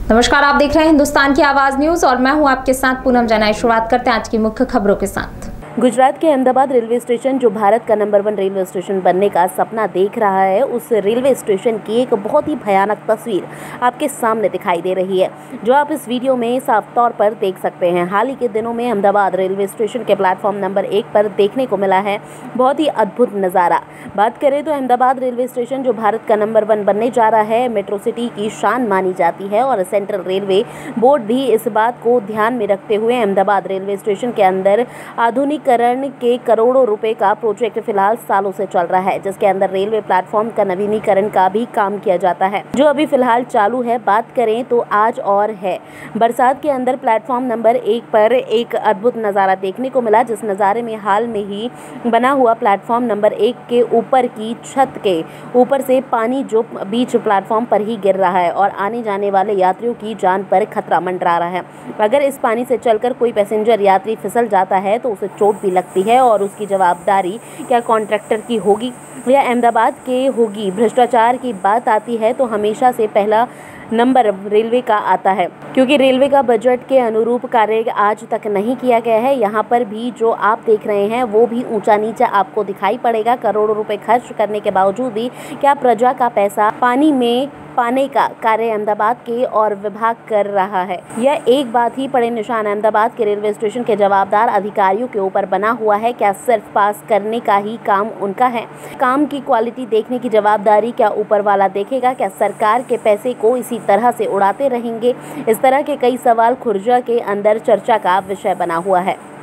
नमस्कार, आप देख रहे हैं हिंदुस्तान की आवाज न्यूज और मैं हूं आपके साथ पूनम जैन। शुरुआत करते हैं आज की मुख्य खबरों के साथ। गुजरात के अहमदाबाद रेलवे स्टेशन जो भारत का नंबर 1 रेलवे स्टेशन बनने का सपना देख रहा है, उस रेलवे स्टेशन की एक बहुत ही भयानक तस्वीर आपके सामने दिखाई दे रही है, जो आप इस वीडियो में साफ तौर पर देख सकते हैं। हाल ही के दिनों में अहमदाबाद रेलवे स्टेशन के प्लेटफॉर्म नंबर 1 पर देखने को मिला है बहुत ही अद्भुत नज़ारा। बात करें तो अहमदाबाद रेलवे स्टेशन जो भारत का नंबर 1 बनने जा रहा है, मेट्रो सिटी की शान मानी जाती है और सेंट्रल रेलवे बोर्ड भी इस बात को ध्यान में रखते हुए अहमदाबाद रेलवे स्टेशन के अंदर आधुनिक के करोड़ों रुपए का प्रोजेक्ट फिलहाल सालों से चल रहा है, जिसके अंदर रेलवे प्लेटफॉर्म का नवीनीकरण का भी काम किया जाता है, जो अभी फिलहाल चालू है। बात करें तो आज और है बरसात के अंदर प्लेटफॉर्म नंबर 1 पर एक अद्भुत नज़ारा देखने को मिला, जिस नज़ारे में हाल में ही बना हुआ प्लेटफॉर्म नंबर 1 के ऊपर की छत के ऊपर से पानी जो बीच प्लेटफॉर्म पर ही गिर रहा है और आने जाने वाले यात्रियों की जान पर खतरा मंडरा रहा है। अगर इस पानी से चलकर कोई पैसेंजर यात्री फिसल जाता है तो उसे चोट भी लगती है और उसकी जवाबदारी क्या कॉन्ट्रैक्टर की होगी या अहमदाबाद के होगी। भ्रष्टाचार की बात आती है तो हमेशा से पहला नंबर रेलवे का आता है, क्योंकि रेलवे का बजट के अनुरूप कार्य आज तक नहीं किया गया है। यहाँ पर भी जो आप देख रहे हैं वो भी ऊंचा नीचा आपको दिखाई पड़ेगा। करोड़ों रुपए खर्च करने के बावजूद भी क्या प्रजा का पैसा पानी में पाने का कार्य अहमदाबाद के और विभाग कर रहा है। यह एक बात ही बड़े निशान अहमदाबाद के रेलवे स्टेशन के जवाबदार अधिकारियों के ऊपर बना हुआ है। क्या सिर्फ पास करने का ही काम उनका है? काम की क्वालिटी देखने की जवाबदारी क्या ऊपर वाला देखेगा? क्या सरकार के पैसे को इसी तरह से उड़ाते रहेंगे? इस तरह के कई सवाल खुर्जा के अंदर चर्चा का विषय बना हुआ है।